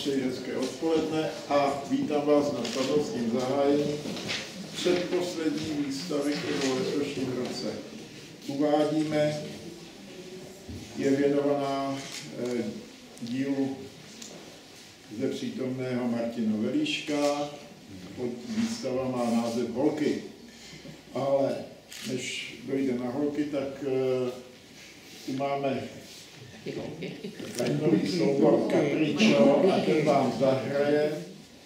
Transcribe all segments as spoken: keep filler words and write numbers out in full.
přeji hezké odpoledne a vítám vás na slavnostním zahájení předposlední výstavy, kterou v letošním roce uvádíme. Je věnovaná eh, dílu zde přítomného Martina Velíška. Výstava má název Holky. Ale než dojde na holky, tak uh, tu máme nový soubor Capriccio a ten vám zahraje.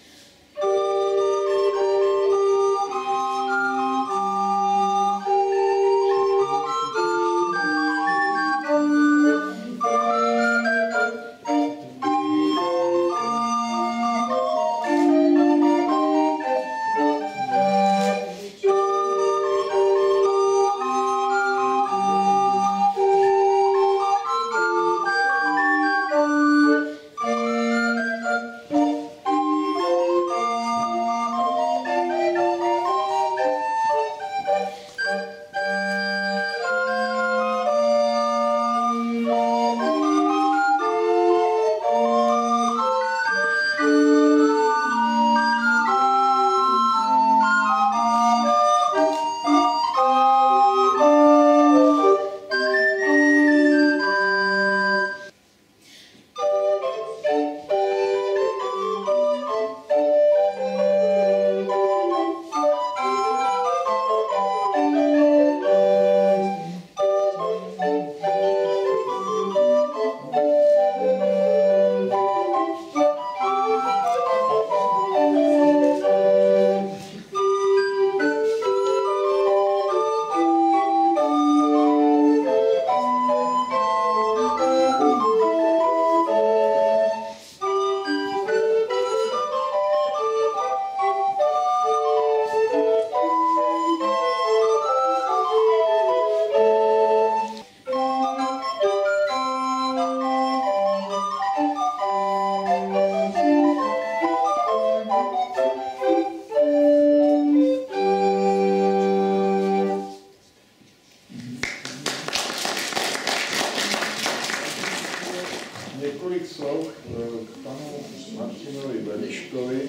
Několik slov k panu Martinovi Velíškovi,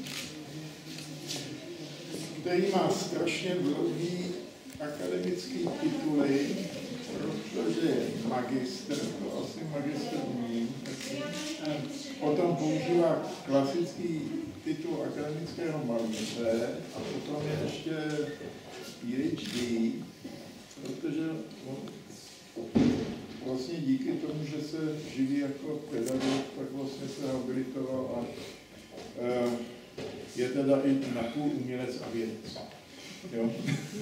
který má strašně dlouhý akademický tituly, protože je magistr, to asi magistr umím, potom používá klasický titul akademického malíře a potom je ještě PhD, protože on vlastně díky tomu, že se živí jako pedagog, tak vlastně se habilitoval a uh, je teda i napůl umělec a vědec. Jo?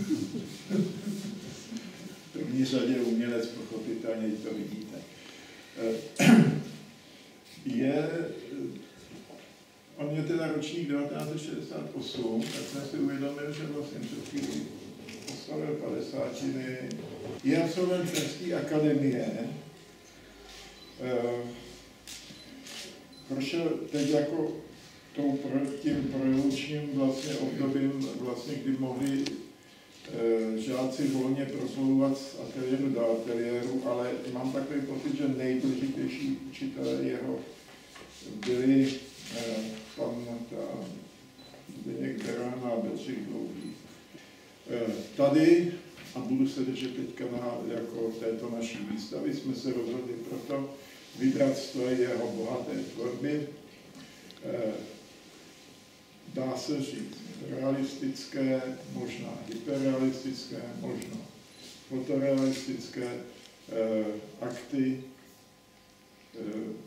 V první řadě umělec, pochopitelně, to vidíte. Uh, je, on je teda ročník devatenáct set šedesát osm, tak jsem si uvědomil, že vlastně před chvílí oslavil padesátiny. Je absolvent České akademie. E, prošel teď jako tou, tím prorevolučním vlastně obdobím, vlastně, kdy mohli e, žáci volně proslouvat z ateliéru do ateliéru, ale mám takový pocit, že nejdůležitější učitelé jeho byli e, pan Zdeněk Beran a Bedřich Dlouhý. E, tady, a budu se držet teďka na, jako této naší výstavy, jsme se rozhodli proto vybrat z toho jeho bohaté tvorby. E, dá se říct realistické, možná hyperrealistické, možná fotorealistické e, akty, e,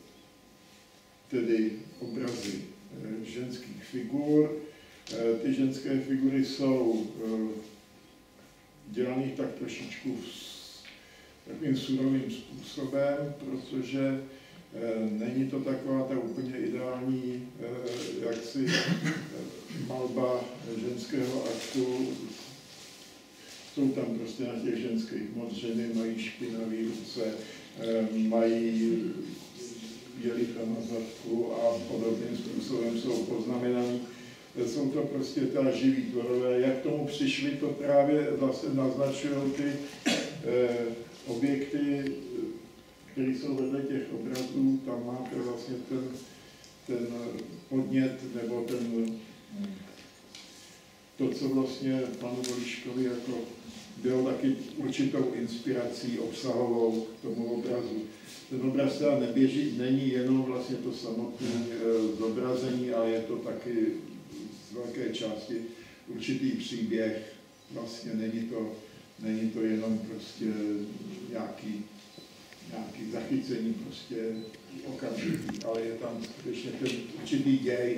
tedy obrazy e, ženských figur. E, ty ženské figury jsou e, dělaných tak trošičku s takovým surovým způsobem, protože e, není to taková ta úplně ideální e, jaksi e, malba ženského aktu. Jsou tam prostě na těch ženských moc ženy, mají špinavé ruce, e, mají jelicha na zadku a podobným způsobem jsou poznamenaný. Jsou to prostě teda živí tvorové. Jak tomu přišli, to právě zase naznačují ty eh, objekty, které jsou vedle těch obrazů. Tam máte vlastně ten ten podnět nebo ten, to, co vlastně panu Veliškovi jako bylo taky určitou inspirací obsahovou k tomu obrazu. Ten obraz teda neběží, není jenom vlastně to samotné zobrazení, ale je to taky z velké části určitý příběh. Vlastně není to, není to jenom prostě nějaký, nějaký zachycení prostě okamžitý, ale je tam skutečně ten určitý děj.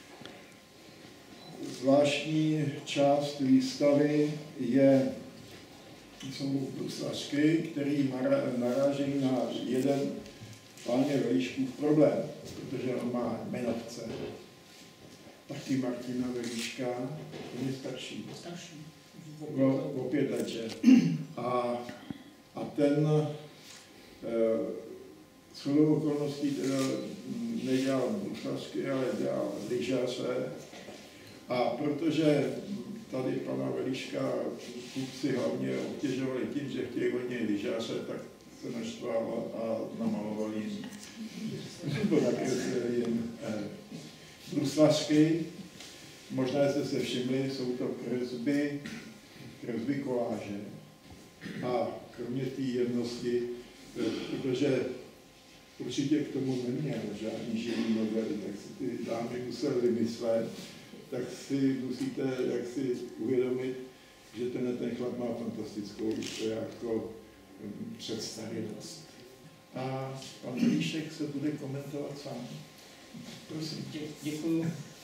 Zvláštní část výstavy je, jsou bruslařky, který narážejí na jeden páně Velíškův problém, protože on má jmenovce. Taky Martina Velíška, on je starší. Starší. O, o pět let, že? A, a ten e, shodou okolností teda nedělal bruslařky, ale dělal lyžaře. A protože tady pana Velíška kupci hlavně obtěžovali tím, že chtějí od něj lyžaře, tak se naštval a namaloval jim, nebo nakreslil jim eh, bruslařky. Možná jste se všimli, jsou to kresby, kresby koláže. A kromě té jemnosti, protože určitě k tomu neměl žádný živý modely, tak si ty dámy museli vymyslet, tak si musíte jaksi uvědomit, že ten, ten chlap má fantastickou jako představivost. A pan Velíšek se bude komentovat sám. Prosím. Dě, děkuju.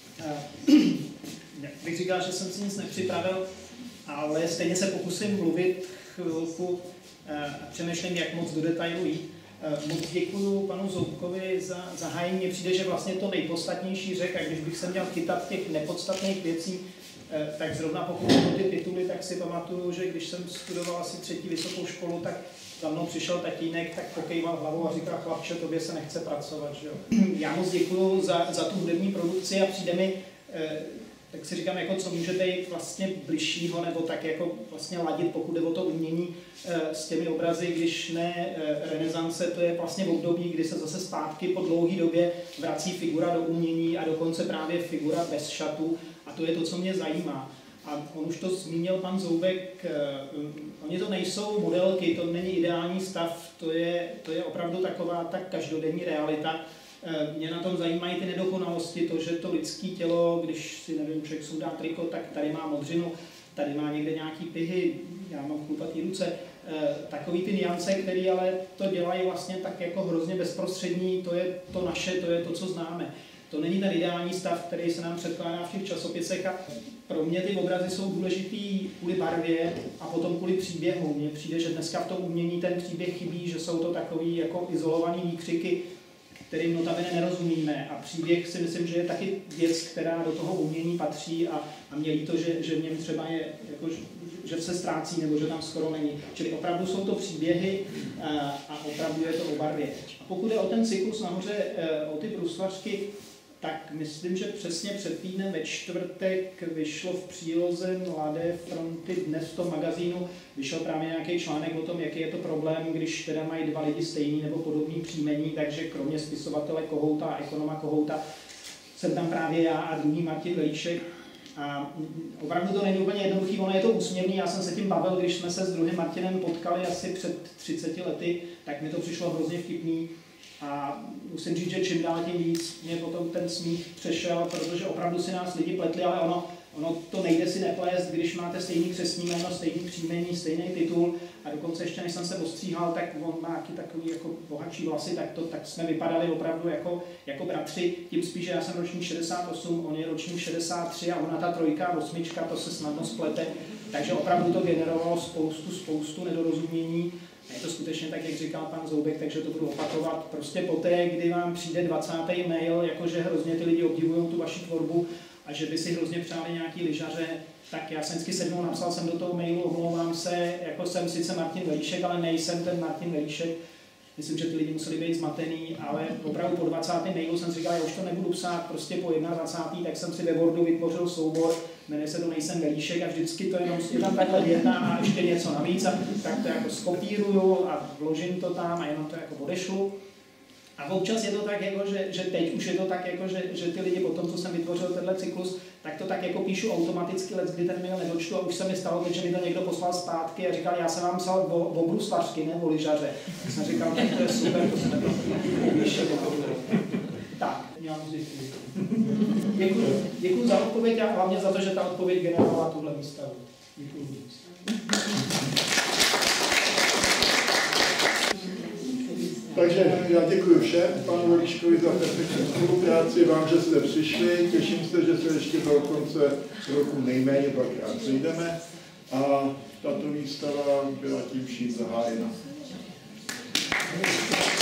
Bych říkal, že jsem si nic nepřipravil, ale stejně se pokusím mluvit chvilku a přemýšlím, jak moc do detailu jít. Moc děkuju panu Zoubkovi za zahájení. Mně přijde, že vlastně to nejpodstatnější řek, a když bych se měl chytat těch nepodstatných věcí, tak zrovna pokud jsou ty tituly, tak si pamatuju, že když jsem studoval asi třetí vysokou školu, tak za mnou přišel tatínek, tak pokejval hlavou a říkal, chlapče, tobě se nechce pracovat. Že jo? Já moc děkuju za, za tu hudební produkci a přijde mi, tak si říkám, jako co můžete jít vlastně bližšího, nebo tak jako vlastně ladit, pokud jde o to umění s těmi obrazy, když ne renesance, to je vlastně v období, kdy se zase zpátky po dlouhé době vrací figura do umění a dokonce právě figura bez šatů a to je to, co mě zajímá. A on už to zmínil pan Zoubek, oni to nejsou modelky, to není ideální stav, to je, to je opravdu taková tak každodenní realita. Mě na tom zajímají ty nedokonalosti, to, že to lidské tělo, když si nevím, člověk sundá triko, tak tady má modřinu, tady má někde nějaký pihy, já mám chlupatý ruce, takový ty niance, které ale to dělají vlastně tak jako hrozně bezprostřední, to je to naše, to je to, co známe. To není ten ideální stav, který se nám předkládá v těch časopisech a pro mě ty obrazy jsou důležitý kvůli barvě a potom kvůli příběhu. Mně přijde, že dneska v tom umění ten příběh chybí, že jsou to takový jako izolovaný výkřiky, kterým notabene nerozumíme. A příběh si myslím, že je taky věc, která do toho umění patří a, a mě líto, že, že v něm třeba je, jako, že se ztrácí nebo že tam skoro není. Čili opravdu jsou to příběhy a, a opravdu je to o barvě. A pokud je o ten cyklus nahoře, o ty bruslařky, tak myslím, že přesně před týdnem ve čtvrtek vyšlo v příloze Mladé fronty dnes v tom magazínu, vyšel právě nějaký článek o tom, jaký je to problém, když teda mají dva lidi stejný nebo podobný příjmení, takže kromě spisovatele Kohouta a ekonoma Kohouta jsem tam právě já a druhý Martin Velíšek. A opravdu to není úplně jednoduchý, ono je to úsměvný, já jsem se tím bavil, když jsme se s druhým Martinem potkali asi před třiceti lety, tak mi to přišlo hrozně vtipný. A musím říct, že čím dál tím víc mě potom ten smích přešel, protože opravdu si nás lidi pletli, ale ono, ono to nejde si neplést, když máte stejný křestní jméno, stejný příjmení, stejný titul a dokonce ještě než jsem se ostříhal, tak on má taky takový jako bohatší vlasy, tak, to, tak jsme vypadali opravdu jako, jako bratři, tím spíš, že já jsem ročník šedesát osm, on je ročník šedesát tři a ona ta trojka, osmička, to se snadno splete, takže opravdu to generovalo spoustu, spoustu nedorozumění. Je to skutečně tak, jak říkal pan Zoubek, takže to budu opakovat. Prostě poté, kdy vám přijde dvacátý mail, jakože hrozně ty lidi obdivují tu vaši tvorbu a že by si hrozně přáli nějaký lyžaře, tak já jsem vždycky sedmou napsal jsem do toho mailu, omlouvám se, jako jsem sice Martin Velíšek, ale nejsem ten Martin Velíšek. Myslím, že ty lidi museli být zmatený, ale opravdu po dvacátém mailu jsem si říkal, já už to nebudu psát, prostě po dvacátém prvním tak jsem si ve Wordu vytvořil soubor, jmenuje se to Nejsem Velíšek a vždycky to jenom je tam takhle věta a ještě něco navíc a tak to jako skopíruju a vložím to tam a jenom to jako odešlu. A občas je to tak, jako, že, že teď už je to tak, jako, že, že ty lidi po tom, co jsem vytvořil tenhle cyklus, tak to tak jako píšu automaticky, let, kdy ten mail nedočtu a už se mi stalo, že mi to někdo poslal zpátky a říkal, já jsem vám psal o, o bruslařky, ne o lyžaře. Tak jsem říkal, tak to je super, to se nebylo. Tak, já moc děkuji. Děkuji. Děkuji za odpověď a hlavně za to, že ta odpověď generovala tuhle výstavu. Děkuji. Takže já děkuji všem, panu Velíškovi za perfektní spolupráci, vám, že jste přišli, těším se, že se ještě do konce roku nejméně dvakrát sejdeme a tato výstava byla tím vším zahájena.